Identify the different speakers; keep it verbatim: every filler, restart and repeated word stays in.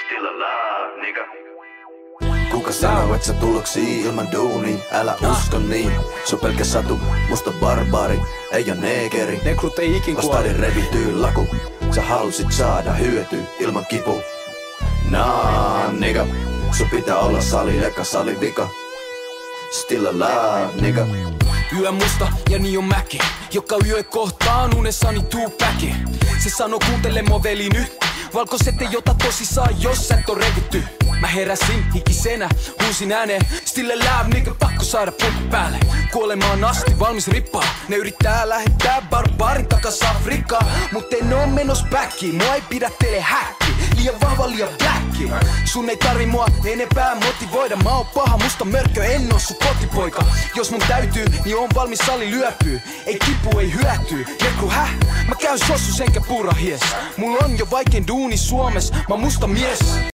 Speaker 1: Still alive, nigga.
Speaker 2: Kuka sanoo, et sä tuloksii ilman duuni? Älä usko niin, se on pelkä satu. Musta barbaari, ei oo neekeri.
Speaker 3: Nekrut ei ikin kuole.
Speaker 2: Vastaari revityy laku. Sä halusit saada hyötyä ilman kipu. Nah, nigga. Sun pitää olla sali eka sali vika. Still alive, nigga.
Speaker 3: Yö musta ja niin on mäki, joka yö kohtaan unessani Tupaci. Se sanoo kuuntele mua veli nyt, valkoiset ei ota tosissaan jos sä et oo revitty. Mä heräsin hikisenä, huusin ääneen Still alive, nigga, pakko saada pumppu päälle. Kuolemaan asti valmis rippaa. Ne yrittää lähettää barbaarin takas Afrikkaan, mut en oo menos backiin, mua ei pidä teille häkki. Liian vahva, liian blacki. Sun ei tarvi mua enempää motivoida. Mä oon paha, musta mörkö, en oo sun kotipoika. Jos mun täytyy, niin on valmis sali lyöpyy. Ei kipu, ei hyötyy. Nekru häh? Mä käyn sossus enkä pura hies. Mulla on jo vaikein duuni Suomessa, mä musta mies.